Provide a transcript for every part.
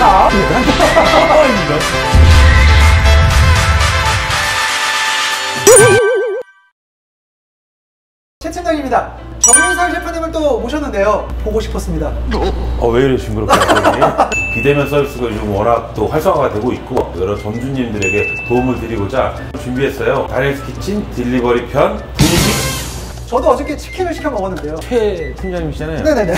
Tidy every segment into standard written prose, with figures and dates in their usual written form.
자. 최 팀장입니다. 정윤설 셰프님을 또 모셨는데요. 보고 싶었습니다. 왜 이래 징그럽게 하지? 비대면 서비스가 요즘 워낙 또 활성화가 되고 있고 여러 점주님들에게 도움을 드리고자 준비했어요. 다니엘스 키친 딜리버리 편 분식. 저도 어저께 치킨을 시켜 먹었는데요. 최 팀장님이시잖아요. 네네네.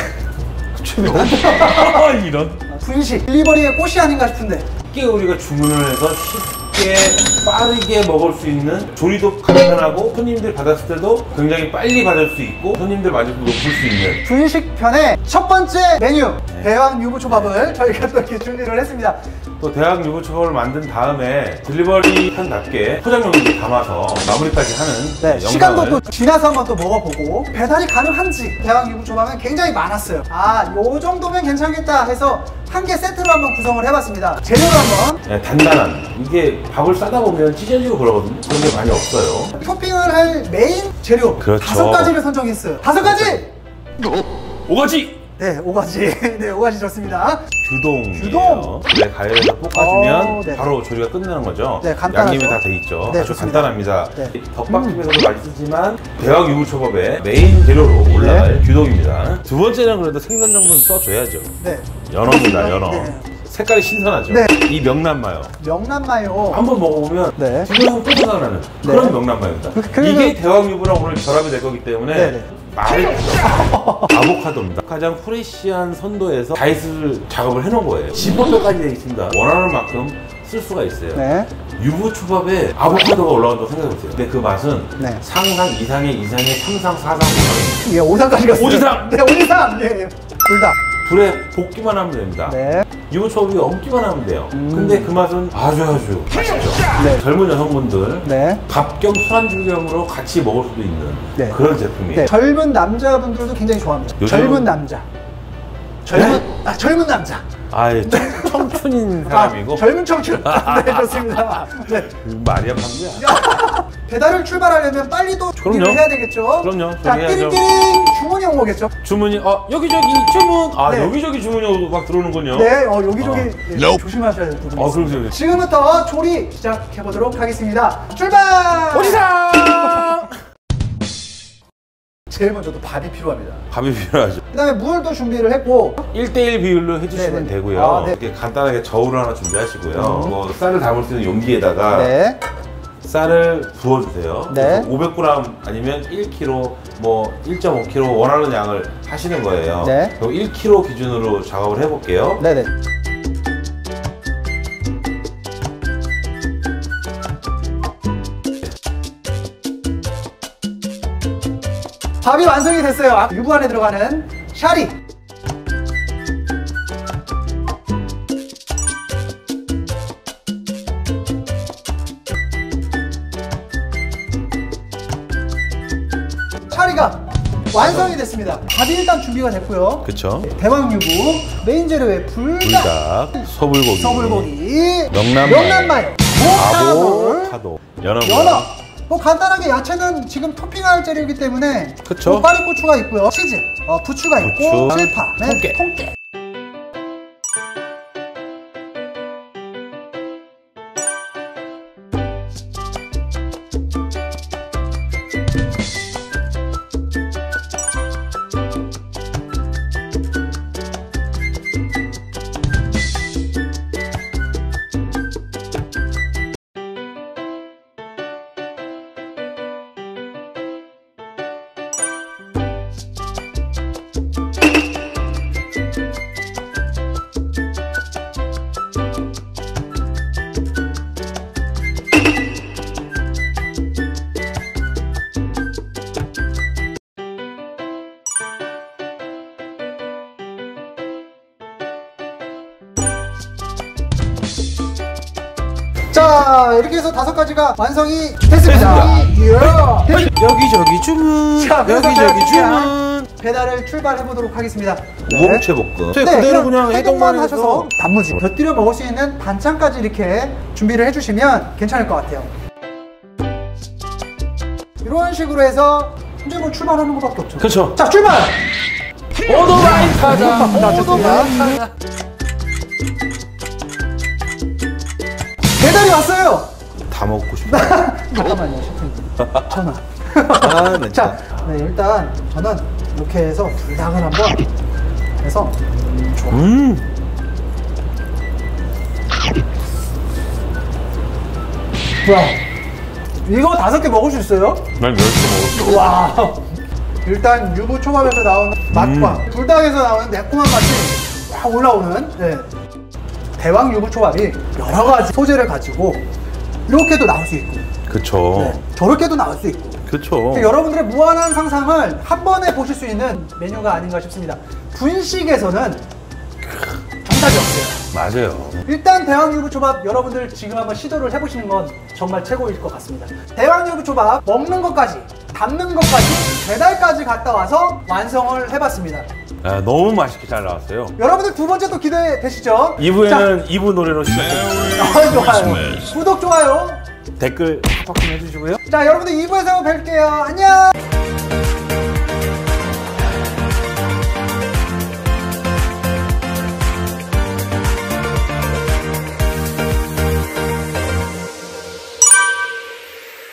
이런. 분식 딜리버리의 꽃이 아닌가 싶은데. 쉽게 우리가 주문을 해서 쉽게 빠르게 먹을 수 있는, 조리도 간편하고 손님들 받았을 때도 굉장히 빨리 받을 수 있고 손님들 만족도 높을 수 있는 분식 편의 첫 번째 메뉴 대왕 유부초밥을 저희가 또 이렇게 준비를 했습니다. 또 대왕 유부초밥을 만든 다음에 딜리버리 편답게 포장용기에 담아서 마무리까지 하는 영상을. 시간도 또 지나서 한번 또 먹어보고 배달이 가능한지. 대왕 유부초밥은 굉장히 많았어요. 요 정도면 괜찮겠다 해서 한 개 세트로 한번 구성을 해봤습니다. 재료를 한번. 단단한, 이게 밥을 싸다 보면 찢어지고 그러거든요. 그런 게 많이 없어요. 토핑을 할 메인 재료 그렇죠. 5가지를 선정했어요. 5가지! 5가지! 네, 5가지. 네, 5가지 좋습니다. 규동. 네, 가열해서 볶아주면 네. 바로 조리가 끝나는 거죠. 네, 간단하죠. 양념이 다 돼 있죠. 네, 아주 좋습니다. 간단합니다. 네. 덮밥집에서도 맛있지만 대왕 유부초밥의 메인 재료로 올라갈 규동입니다. 두 번째는 그래도 생선 정도는 써줘야죠. 네. 연어입니다, 연어. 네. 색깔이 신선하죠. 네. 이 명란마요. 명란마요. 한번 먹어보면 네. 지금 또 생각나는 그런 명란마입니다. 이게 대왕 유부랑 오늘 결합이 될 거기 때문에 네네. 말이 아보카도입니다. 가장 프레시한 선도에서 다이스 작업을 해놓은 거예요. 지퍼뼈까지 되어 있습니다. 원하는 만큼 쓸 수가 있어요. 네. 유부초밥에 아보카도가 올라간다고 생각해보세요. 근데 그 맛은 네. 상상, 이상의, 삼상, 사상, 오상입니다. 예, 5상까지 갔어요. 5 이상! 네, 5 이상! 네. 둘 다. 불에 볶기만 하면 됩니다. 네. 유부초밥이 엉기만 하면 돼요. 근데 그 맛은 아주 맛있죠. 네. 젊은 여성분들 네. 밥 겸 술안주 겸으로 같이 먹을 수도 있는 네. 그런 제품이에요. 네. 젊은 남자분들도 굉장히 좋아합니다. 요즘... 젊은 남자. 젊은 남자. 청춘인 사람이고. 젊은 청춘. 네, 좋습니다. 네. 말이야 방구야. 배달을 출발하려면 빨리 또 준비를 그럼요. 해야 되겠죠? 그럼요. 자, 준비해야죠. 띠링띠링 주문이 온 거겠죠? 주문이 여기저기 주문. 네. 여기저기 주문이 막 들어오는군요. 네, 여기저기 네, 조심하셔야 될 부분이 있습니다. 그럼요. 지금부터 조리 시작해보도록 하겠습니다. 출발! 오지상! 제일 먼저 또 밥이 필요합니다. 밥이 필요하죠. 그 다음에 물도 준비를 했고 1대1 비율로 해주시면 네네. 되고요. 네. 이렇게 간단하게 저울을 하나 준비하시고요. 뭐 쌀을 담을 수 있는 용기에다가 네. 쌀을 부어주세요. 네. 500g 아니면 1kg, 뭐 1.5kg 원하는 양을 하시는 거예요. 네. 그럼 1kg 기준으로 작업을 해볼게요. 네네. 밥이 완성이 됐어요. 유부 안에 들어가는 샤리. 샤리가 완성이 됐습니다. 밥이 일단 준비가 됐고요. 그쵸. 대왕 유부, 메인 재료에 불닭, 소불고기, 명란마요, 아보카도, 연어. 뭐 간단하게 야채는 지금 토핑할 재료이기 때문에 그쵸. 파리고추가 있고요, 치즈, 부추가 있고, 부추, 실파, 통깨. 자, 이렇게 해서 5가지가 완성이 됐습니다. 여기저기 주문. 자, 여기저기 주문. 배달을 출발해 보도록 하겠습니다. 우엉채볶음. 네, 그대로 그냥 해동만 하셔서 단무지 곁들여 먹을 수 있는 반찬까지 이렇게 준비를 해주시면 괜찮을 것 같아요. 이런 식으로 해서 이제 뭐 출발하는 것밖에 없죠. 그렇죠. 자, 출발! 오토바이 타자. 오토바이 타자. 배달이 왔어요. 다 먹고 싶다. 잠깐만요, 셰프님. 전화. 아, 네. 자, 네, 일단 저는 이렇게 해서 불닭을 한번 해서 좋아. 와, 이거 5개 먹을 수 있어요? 난 10개 먹었어. 와, 일단 유부초밥에서 나오는 맛과 불닭에서 나오는 매콤한 맛이 확 올라오는 네. 대왕 유부초밥이 여러 가지 소재를 가지고 이렇게도 나올 수 있고, 그쵸. 네, 저렇게도 나올 수 있고. 그쵸. 여러분들의 무한한 상상을 한 번에 보실 수 있는 메뉴가 아닌가 싶습니다. 분식에서는 정답이 없어요. 맞아요. 일단 대왕 유부초밥 여러분들 지금 한번 시도를 해보시는 건 정말 최고일 것 같습니다. 대왕 유부초밥 먹는 것까지, 담는 것까지, 배달까지 갔다 와서 완성을 해봤습니다. 아, 너무 맛있게 잘 나왔어요. 여러분들 두 번째 또 기대되시죠? 2부에는 2부 노래로 시작해요. 좋아요. 구독, 좋아요. 댓글 팍팍 좀 해주시고요. 자, 여러분들 2부에서 뵐게요. 안녕!